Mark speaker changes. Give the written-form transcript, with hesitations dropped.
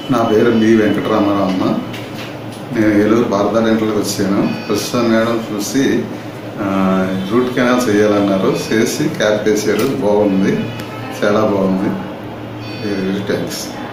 Speaker 1: నా పేరు బి వెంకటరామారావు అమ్మ. నేను ఏలూరు పార్థా డెంటల్కి వచ్చాను. ప్రస్తుతం మేడం చూసి రూట్ కెనాల్ చేయాలన్నారు, చేసి క్యాప్ వేసారు. బాగుంది, చాలా బాగుంది. Very thanks.